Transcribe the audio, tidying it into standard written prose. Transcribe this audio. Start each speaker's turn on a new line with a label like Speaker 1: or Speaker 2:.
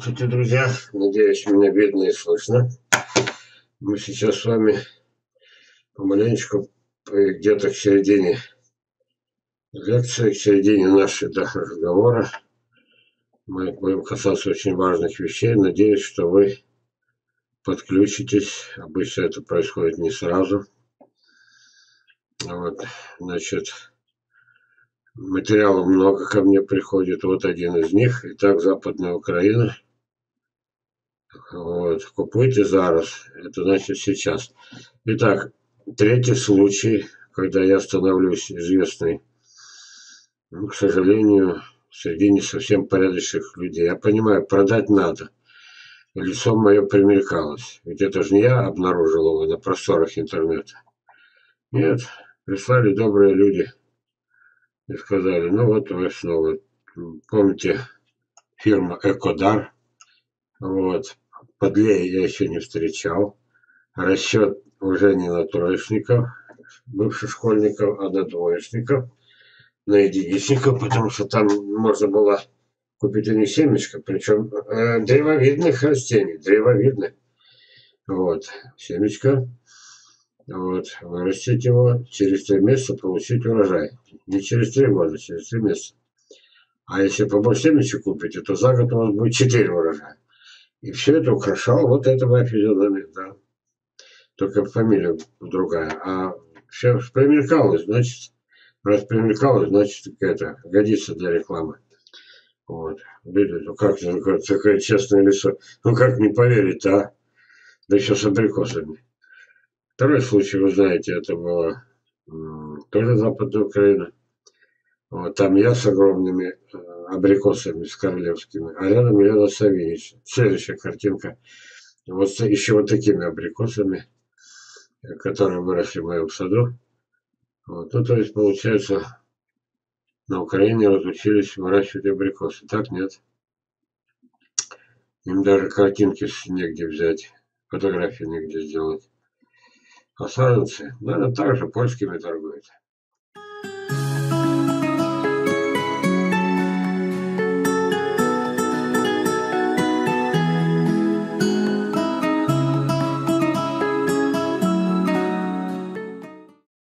Speaker 1: Здравствуйте, друзья! Надеюсь, меня видно и слышно. Мы сейчас с вами помаленечку где-то к середине лекции, к середине нашего разговора. Мы будем касаться очень важных вещей. Надеюсь, что вы подключитесь. Обычно это происходит не сразу. Вот, значит, материалов много ко мне приходит. Вот один из них. Итак, Западная Украина. Вот, купуйте зараз. Это значит сейчас. Итак, третий случай, когда я становлюсь известной, ну, к сожалению, среди не совсем порядочных людей. Я понимаю, продать надо. Лицо мое примелькалось. Ведь это же не я обнаружил его на просторах интернета. Нет, прислали добрые люди и сказали, ну вот вы снова. Помните фирма Экодар? Вот. Подлее я еще не встречал. Расчет уже не на троечников, бывших школьников, а на двоечников, на единичников, потому что там можно было купить у них семечко, причем древовидных растений, древовидных. Вот, семечко, вот, вырастить его, через 3 месяца получить урожай. Не через 3 года, через 3 месяца. А если побольше семечек купите, то за год у вас будет 4 урожая. И все это украшало вот этого физиономия, да. Только фамилия другая. А все примелькалось, значит, раз примелькалось, значит, это годится для рекламы. Вот. Видите, ну как такое честное лицо. Ну как не поверить, а? Да еще с абрикосами. Второй случай, вы знаете, это было тоже Западная Украина. Вот, там я с огромными абрикосами, с королевскими, а рядом Елена Савинич. Следующая картинка. Вот еще вот такими абрикосами, которые выросли в моем саду. Вот. Ну, то есть, получается, на Украине разучились выращивать абрикосы. Так нет. Им даже картинки негде взять, фотографии негде сделать. А саженцы, наверное, также польскими торгуют.